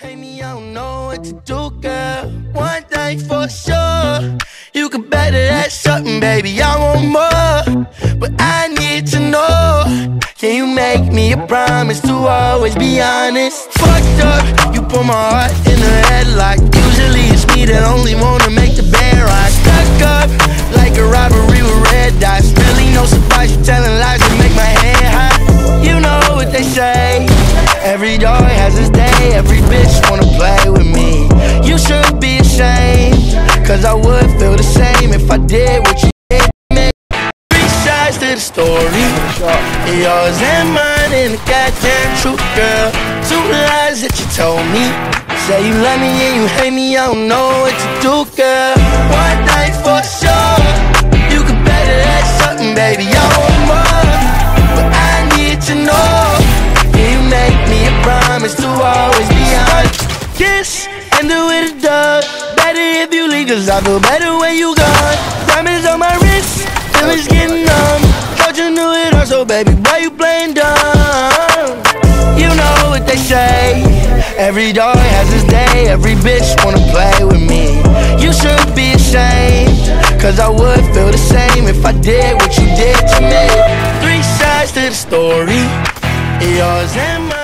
hate me, I don't know what to do, girl. One thing for sure, you can bet that something, baby, I want more. But I need to know, can you make me a promise to always be honest? Fucked up, you put my heart in a headlock. Usually it's me that only wanna make the bed rock. Stuck up, like a robbery with red dots. Really no surprise, you telling lies to make my head hot. You know what they say, every dog has his day. Every bitch wanna play with me. You should be ashamed, cause I would feel the same if I did what you did to me. Three sides to the story, yours and mine, and the goddamn truth, girl. Two lies that you told me. Say you love me and you hate me, I don't know what to do, girl. One thing for sure, you can bet that something, baby, I want more. But I need to know, can you make me a promise to always be honest? Kiss and do it a dub. Better if you leave, cause I feel better when you gone. Diamonds on my wrist, feelings getting numb. Thought you knew it all, so baby, why you playing dumb? You know what they say, every dog has his day. Every bitch wanna play with me. You should be ashamed, cause I would feel the same if I did what you did to me. Three sides to the story, yours and mine.